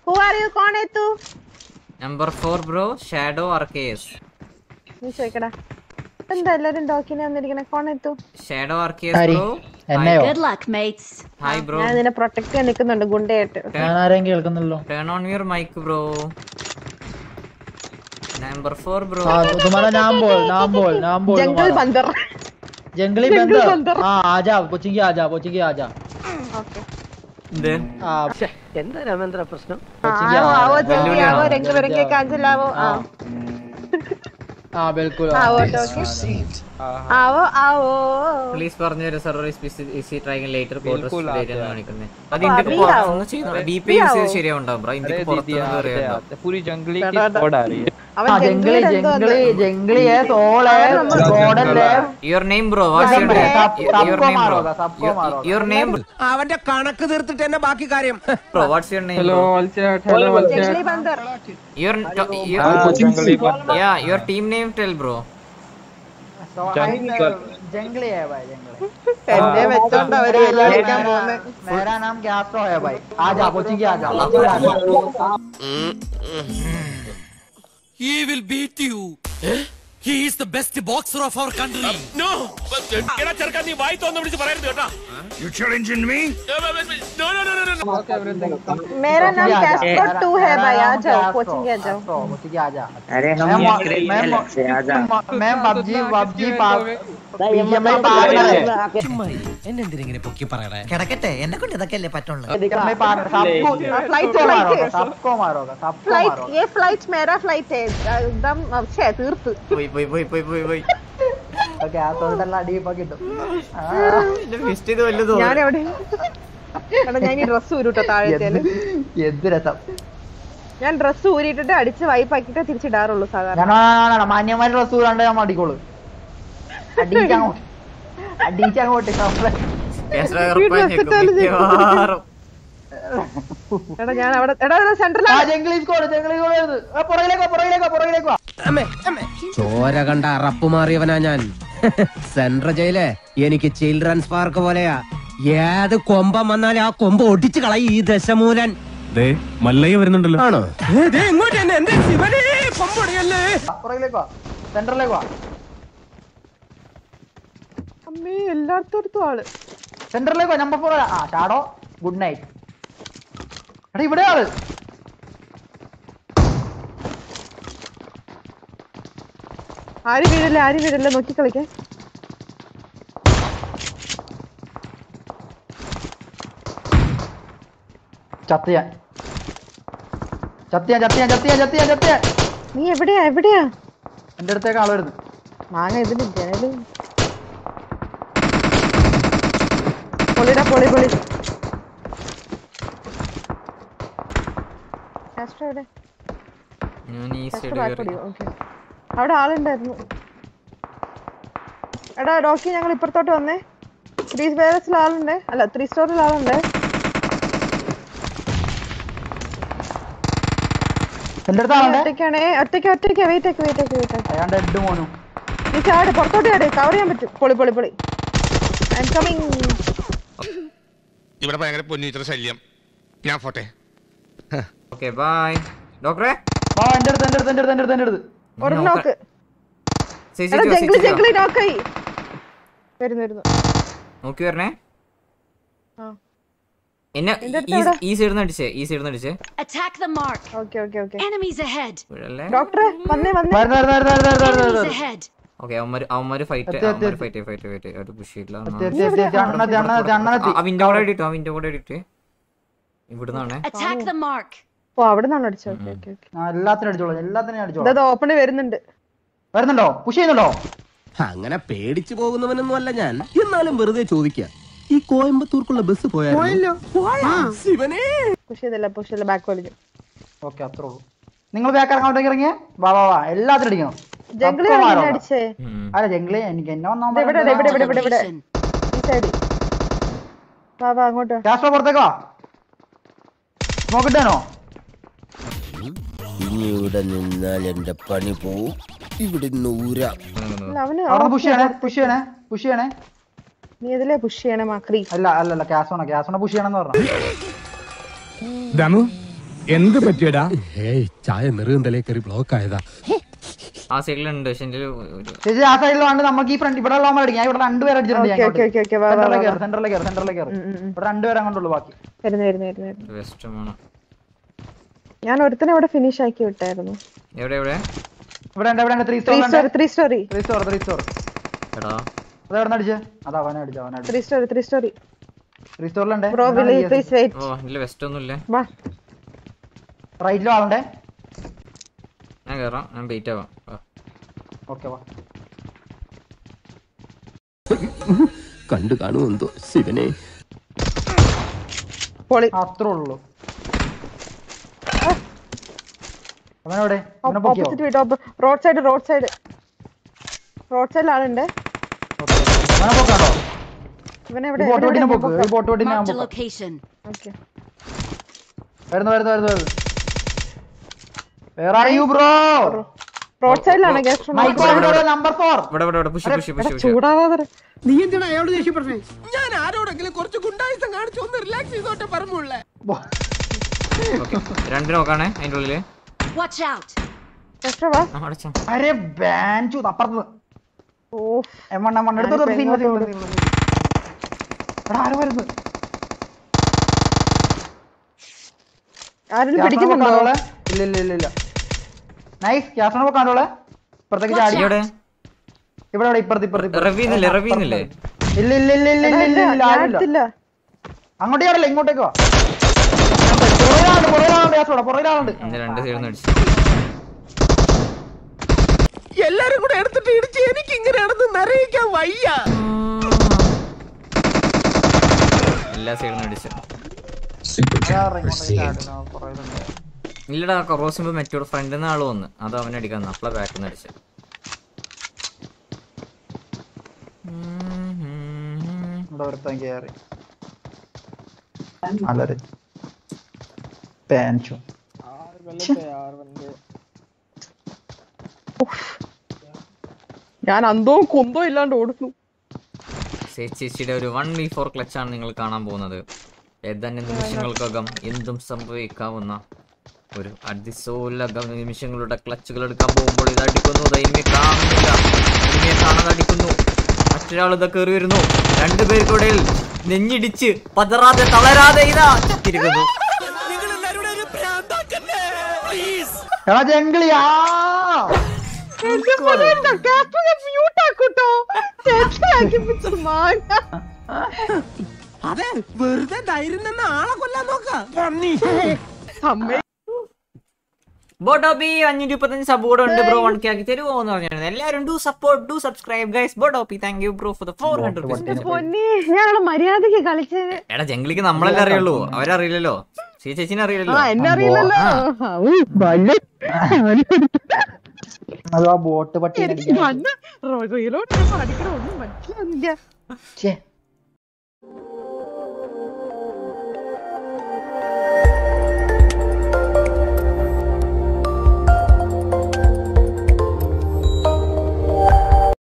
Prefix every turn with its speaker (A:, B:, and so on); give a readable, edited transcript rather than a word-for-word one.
A: Who are you? कौन है तू?
B: Number 4 bro, Shadow RKS.
A: നീ ചോദിക്കടാ. എന്താ എല്ലാരും ഡോക്കിനെ വന്നിരിക്കണേ? कौन है तू?
B: Shadow RKS bro.
C: Good luck mates.
B: Hi bro.
A: ഞാൻ നിന്നെ പ്രൊട്ടക്ട് ചെയ്യാൻ നിൽക്കുന്നുണ്ട് ഗുണ്ടയായിട്ട്.
D: ഞാൻ ആരെയും കേൾക്കുന്നില്ലല്ലോ.
B: Turn on your mic bro. Number 4 bro.
D: तुम्हारा नाम बोल.
A: जंगल बंदर.
D: जंगली बंदर. हाँ आजा पोचिंकी आजा.
A: ओके.
E: എന്താ രാമേന്ദ്ര പ്രശ്നം?
A: आओ जल्दी आओ रंग बिरंगे काजल आओ.
D: हाँ बिल्कुल.
A: आओ.
B: Please പറഞ്ഞ ഒരു server is trying later code area കാണിക്കുന്നേ. അത് ഇന്ത്യക്ക് പുറത്തുനിന്ന് ചെയ്യുന്നത്. ബിപി യൂസ് ചെയ്ത് ശരിയാവുണ്ടാവും ബ്രോ. ഇന്ത്യക്ക് പുറത്തുനിന്ന് അറിയാം.
F: पूरी जंगली की कोड आ रही है.
D: जंगली है सोल है गॉडन है.
B: Your name bro. What's your name? Your name.
E: അവന്റെ കണക്ക് തീർത്തിട്ട് തന്നെ ബാക്കി കാര്യം.
B: Bro, what's your name?
F: Hello all chat.
A: जंगली बंदर.
B: Your team name tell bro.
D: जंगली है भाई जंगली.
A: എന്നെ വെച്ചോണ്ട് അവര് വെള്ളടിക്കാൻ പോകുന്നെ.
D: मेरा नाम गैस्ट्रो है भाई. आजा पोचिंकी आजा.
E: He will beat you. He is the best boxer of our country. No. എടാ ചെറുക്കാ നീ വായി തോന്നുന്ന വിളിച്ച് പറയരുത് കേട്ടോ. You challenging me? No.
A: मेरा नाम कैस्पर 2 है भाई. आ जाओ कोचिंग आ जाओ.
D: पोचिंकी आजा.
G: अरे हम से आजा.
D: मैं PUBG
E: എന്നെ എന്തിനെ പൊക്കി പറയണേ? കിടക്കട്ടെ എന്നെ കൊണ്ട് ഇതൊക്കെയല്ലേ പറ്റുള്ളൂ.
D: सबको मारोगा.
A: फ्लाइट ये फ्लाइट मेरा फ्लाइट है एकदम अच्छे तीर्थ.
B: പോയി.
D: ഓക്കേ ആ തോട്ടല്ല അടിയിപ്പോ കിട്ടും.
B: എന്നെ മിസ്റ്റ് ചെയ്ത് വല്ലതോ.
A: ഞാൻ എവിടെ? എടാ ഞാൻ ഈ ഡ്രസ് ഊരിട്ടോ താഴത്തേല്.
D: എന്ത് രസം.
A: ഞാൻ ഡ്രസ് ഊരിട്ടിട്ട് അടിച്ച് വൈപ്പ് ആക്കിട്ടേ തിരിച്ചിടാറുള്ളൂ സാധാരണ.
D: മാന്യമാര് ഡ്രസ് ഊരാണ്ട് ഞാൻ അടിക്കോളൂ. അടിച്ചങ്ങോട്ട്
A: എടാ ഞാൻ അവിടെ സെന്ററിലാണ്.
E: ചോര കണ്ട അറപ്പ് മാറിയവനാ ഞാൻ. സെൻട്രൽ ജയിലേ എനിക്ക് ചിൽഡ്രൻസ് പാർക്ക് പോലെയാ. ഏത് കൊമ്പം വന്നാലും ആ കൊമ്പ് ഒടിച്ചു കളയും ഈ ദശമൂലൻ.
F: മല്ലയ്യ വരുന്നുണ്ടല്ലോ.
E: ആണോ? ഇങ്ങോട്ട് തന്നെ എന്റെ ശിവനെ കൊമ്പൊടിയല്ലേ.
D: സെന്ററിലേക്ക്
A: അമ്മേ എല്ലായിടത്തും ആള്.
D: സെന്ററിലേക്ക് നമ്പർ 4. ആ ഷാഡോ ഗുഡ് നൈറ്റ്. എടാ ഇവിടെ ആള്.
A: ആരും വീടില്ല നോക്കി കളിക്കാൻ.
D: ചത്തിയാ
A: നീ എവിടെയാ
D: എന്റെ അടുത്തേക്ക് ആള് വരുന്നു.
A: മാങ്ങ ഇതിന് ജനല് പൊളിടാ പൊളി. എവിടെ? അവിടെ ആളുണ്ടായിരുന്നു. എടാ ഡോക്കി ഞങ്ങൾ ഇപ്പുറത്തോട്ട് വന്നേ. 3 സ്പേസിൽ ആളുണ്ട്. അല്ല 3 സ്റ്റോറിൽ ആളുണ്ട്. ഒറ്റയ്ക്കാണേ. ഒറ്റയ്ക്ക് വെയിറ്റ് ആക്കി. നീ ചാട് പുറത്തോട്ട് ചാട്. കവർ ചെയ്യാൻ പറ്റും. പൊളി. I am coming.
E: ഇവിടെ ഭയങ്കര പൊന്നിത്ര ശല്യം. ഞാൻ പോട്ടെ.
B: ഓക്കേ ബൈ ഡോക്ടറെ.
D: എന്റെ അടുത്ത്
A: ഒരു നോക്ക്. ജംഗ്ലി നോക്കായി വരുന്നു.
B: നോക്കി വരണേ. എന്നെ ഈ സൈഡിൽ അടിച്ചേ.
C: Attack the mark.
A: Okay.
C: Enemies ahead.
A: ഡോക്ടറെ വന്നേ.
C: Enemies ahead.
B: ഓക്കേ അവന്മാര് ഫൈറ്റ് ഒരു പുഷില്ല. വിൻഡോ കൂടെ ഇടിട്ട് ഇവിടുന്നാണ്.
C: Attack the mark.
A: ഓ അവിടുന്നാണ് അടിച്ചോ. ഓക്കേ.
D: എല്ലാത്തിനും അടിച്ചോളാം.
A: ഇത് ഓപ്പൺ
D: വരുന്നുണ്ടോ? പുഷ് ചെയ്യുന്നുണ്ടോ?
E: അങ്ങനെ പേടിച്ചു പോകുന്നവനൊന്നും അല്ല ഞാൻ. എന്നാലും വെറുതെ ചോദിക്കാം. ഈ കോയമ്പത്തൂർക്കുള്ള ബസ് പോയാലോ?
A: പുഷ് ചെയ്തില്ല ബാക്ക് വലിക്കും.
D: ഓക്കേ അത്രേ ഉള്ളൂ. നിങ്ങൾ ബാക്ക് അങ്ങോട്ടേക്ക് ഇറങ്ങിയേ. വാ എല്ലാത്തിനും അടിക്കണം.
A: ജംഗ്ലി അടിച്ചേ.
D: അല്ല ജംഗ്ലി എനിക്ക് എന്നെ വന്നോ.
A: ഇവിടെ ഈ സൈഡ്. വാ അങ്ങോട്ട്.
D: കാസ്റ്റോ പുറത്തേക്ക് വാ. നോക്കട്ടേനോ?
E: ഇനി ഇവിടെ നിന്നാൽ എന്റെ പണി പോവും. ഇവിടെ
D: പുഷ് ചെയ്യണേ.
A: നീ ഇതിലെ പുഷ് ചെയ്യണേ മാക്രി.
D: അല്ല ക്യാസോണ പുഷ് ചെയ്യണമെന്ന് പറഞ്ഞു.
F: എന്ത് പറ്റിയടാ? ചായ നെറുകന്തലേ കയറി ബ്ലോക്ക് ആയതാ.
B: ആ സൈഡിലുണ്ട്. പക്ഷെ
D: ചേച്ചി ആ സൈഡിലാണ് നമുക്ക് ഈ ഫ്രണ്ട് ഇവിടെ ഉള്ള അടിക്കാം. ഞാൻ ഇവിടെ രണ്ടുപേരെ അടിച്ചിട്ടുണ്ട്. സെന്ററിലേക്ക് ഇവിടെ രണ്ടുപേരെ അങ്ങോട്ടുള്ളൂ. ബാക്കി
A: ഞാൻ ഒരുത്തനെ ഇവിടെ ഫിനിഷ് ആക്കി വിട്ടായിരുന്നു.
B: എവിടെ എവിടെ
D: ഇവിടെ ഉണ്ട് 3 സ്റ്റോർ അതെവിടെ അടിച്ചേ? അതാ അവനെ അടിച്ചു.
A: 3 സ്റ്റോറി
D: 3 സ്റ്റോറിലുണ്ട്.
B: വെസ്റ്റ് ഒന്നുമില്ല.
D: റൈറ്റിലും ആളുണ്ടേ.
B: ഞാൻ കേറാം. ഞാൻ വെയിറ്റ് ആവാം.
D: ഓക്കെ വാ.
F: കണ്ടു കാണുമെന്തോ ശിവനെ.
D: അത്രേ ഉള്ളൂ. അവനോടെ
A: റോഡ് സൈഡ് ആളുണ്ട്.
C: Marked a location.
D: Where are you, bro?
A: Road സൈഡിലാണ്.
D: നമ്പർ 4.
A: ചൂടാവാതെ
H: നീ എന്തിനാ അയാളോട് ദേഷ്യപ്പെടുന്നേ? ഞാൻ ആരോടെങ്കിലും കുറച്ച് ഗുണ്ടായിസം കാണിച്ചു ഒന്ന് റിലാക്സ് ചെയ്തോട്ടെ പറഞ്ഞുള്ളേ.
B: രണ്ട് നോക്കാണേ അതിന്റെ ഉള്ളില്.
C: Watch out.
D: അരെ ബാൻചു അപ്പുറത്ത്. ആരോ വരുന്നു.
A: ആരും പിടിക്കുന്നുണ്ടോ?
D: ഇല്ല. നൈസ്. ക്യാഷ് കണ്ടോളെ. ഇപ്പുറത്തേക്ക് ചാടി. ഇവിടെ
B: റവീന്നില്ലേ?
D: ഇല്ല. അങ്ങോട്ടേ ആടല്ലേ, ഇങ്ങോട്ടേക്ക് വാ. പുറകിലാളുണ്ട്.
B: രണ്ട് സൈഡിൽ അടിച്ചു.
H: എല്ലാരും കൂടെ എടുത്തിട്ട് ഇടിച്ച് എനിക്ക് ഇങ്ങനെയാണെന്ന് നിറയിക്കാൻ വയ്യ.
B: എല്ലാ സൈഡിൽ അടിച്ചു. ഇല്ലടാ ക്രോസ് മെറ്റോട് ഫ്രണ്ടിൽ നിന്ന് ആള് വന്ന് അത് അവനടിക്കാൻ അപ്പള ബാക്കിൽ നിന്ന് അടിച്ചു.
A: ഞാൻ അന്തോ കൊന്തോ ഇല്ലാണ്ട് ഓടുന്നു.
B: ചേച്ചിയുടെ ഒരു 1v4 ക്ലച്ചാണ് നിങ്ങൾ കാണാൻ പോകുന്നത്. ഏതാനും നിമിഷങ്ങൾക്കകം എന്തും സംഭവിക്കാവുന്ന ഒരു അതിസോലക നിമിഷങ്ങളുടെ ക്ലച്ചുകൾ എടുക്കാൻ പോകുമ്പോൾ ഇത് അടിക്കുന്നു. ഇനിമയെ കാണുന്നില്ല, ഇനിമയെ കാണാതെ അടിക്കുന്നു. മറ്റൊരാൾ ഇതാ കയറി വരുന്നു. രണ്ടുപേർക്കിടയിൽ നെഞ്ഞിടിച്ച് പതറാതെ തളരാതെ ഇതാ ചത്തിരിക്കുന്നു.
H: അതെ വെറുതെ ധൈര്യം നിന്ന് ആളെ കൊല്ലാൻ നോക്കാം.
B: ബോട്ടോപ്പി 525 സബ് കൂടെ ഉണ്ട് ബ്രോ. 1K ആക്കി തരുമോ എന്ന് പറഞ്ഞായിരുന്നു. എല്ലാവരും do support, do subscribe guys. ബോട്ടോപ്പി thank you bro for the 400
A: ഞങ്ങള് മര്യാദക്ക് കളിച്ചത്.
B: എടാ ജംഗ്ലിക്ക് നമ്മളല്ലേ അറിയുള്ളൂ, അവരറിയില്ലല്ലോ. ചേച്ചിനെ അറിയില്ലല്ലോ.
A: എന്നെ അറിയില്ലല്ലോ.
D: ബോട്ട് പട്ടി
A: റോയിലോട്ട് പഠിക്കണ ഒന്നും മനസ്സിലാവുന്നില്ല.